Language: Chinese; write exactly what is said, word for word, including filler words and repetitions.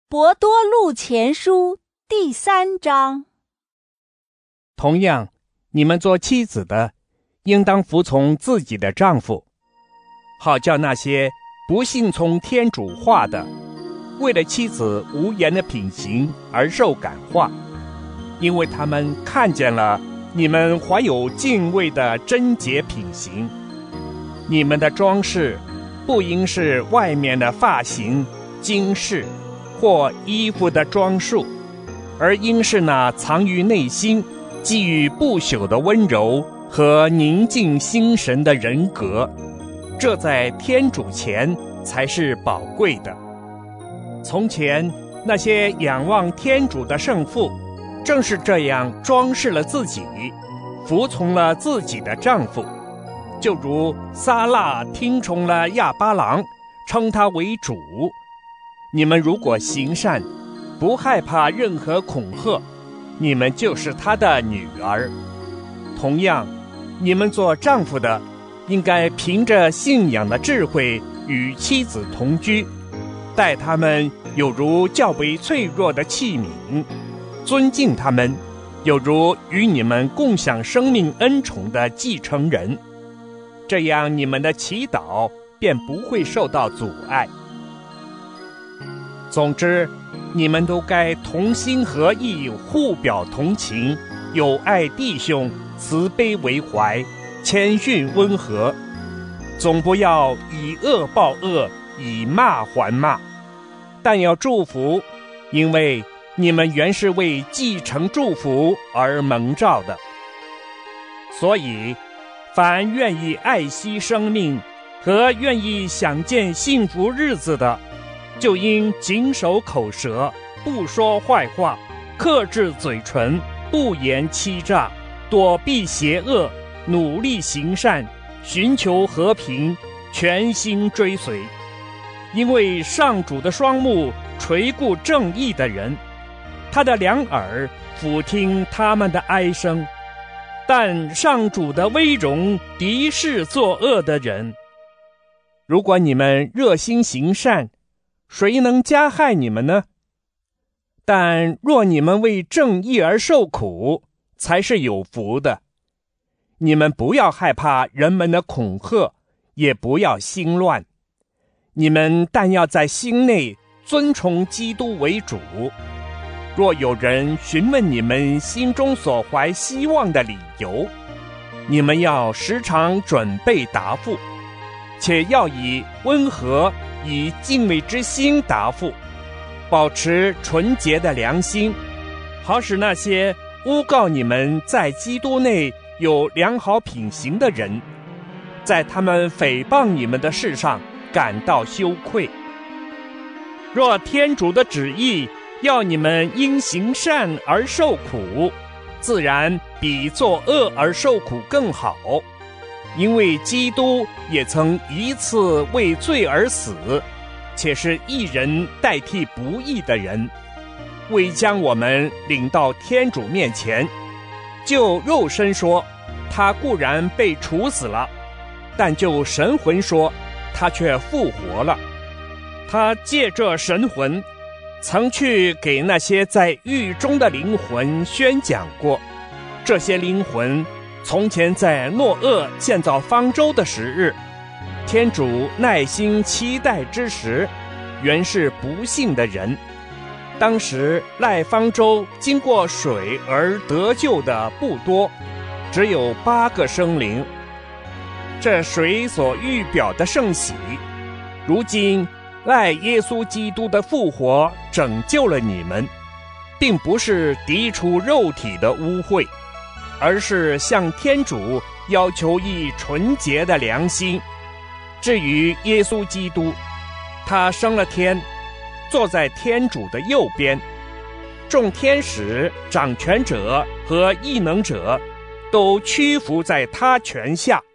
伯多禄前书第三章。 同样，你们做妻子的，应当服从自己的丈夫，好叫那些不信从天主话的，为了妻子无言的品行而受感化，因为他们看见了你们怀有敬畏的贞洁品行。你们的装饰不应是外面的发型、金饰或衣服的装束，而应是那藏于内心、寄予不朽的温柔和宁静心神的人格，这在天主前才是宝贵的。从前那些仰望天主的圣妇，正是这样装饰了自己，服从了自己的丈夫，就如撒辣听从了亚巴郎，称他为主。你们如果行善，不害怕任何恐吓，你们就是他的女儿。同样，你们做丈夫的，应该凭着信仰的智慧与妻子同居，待他们有如较为脆弱的器皿，尊敬他们，有如与你们共享生命恩宠的继承人。这样，你们的祈祷便不会受到阻碍。总之，你们都该同心合意，互表同情，友爱弟兄，慈悲为怀，谦逊温和，总不要以恶报恶，以骂还骂，但要祝福，因为你们原是为继承祝福而蒙召的。所以凡愿意爱惜生命和愿意想见幸福日子的，就应谨守口舌，不说坏话，克制嘴唇，不言欺诈，躲避邪恶，努力行善，寻求和平，全心追随。因为上主的双目垂顾正义的人，他的两耳俯听他们的哀声，但上主的威荣敌视作恶的人。如果你们热心行善，谁能加害你们呢？但若你们为正义而受苦，才是有福的。你们不要害怕人们的恐吓，也不要心乱。你们但要在心内尊崇基督为主。若有人询问你们心中所怀希望的理由，你们要时常准备答复，且要以温和、以敬畏之心答复，保持纯洁的良心，好使那些诬告你们在基督内有良好品行的人，在他们诽谤你们的事上感到羞愧。若天主的旨意要你们因行善而受苦，自然比做恶而受苦更好，因为基督也曾一次为罪而死，且是义人代替不义的人，为将我们领到天主面前。就肉身说，他固然被处死了，但就神魂说，他却复活了。他借这神魂，曾去给那些在狱中的灵魂宣讲过。这些灵魂从前在诺厄建造方舟的时日，天主耐心期待之时，原是不幸的人。当时赖方舟经过水而得救的不多，只有八个生灵。这水所预表的圣喜，如今赖耶稣基督的复活拯救了你们，并不是涤除肉体的污秽，而是向天主要求一纯洁的良心。至于耶稣基督，他升了天，坐在天主的右边，众天使、掌权者和异能者都屈服在他权下。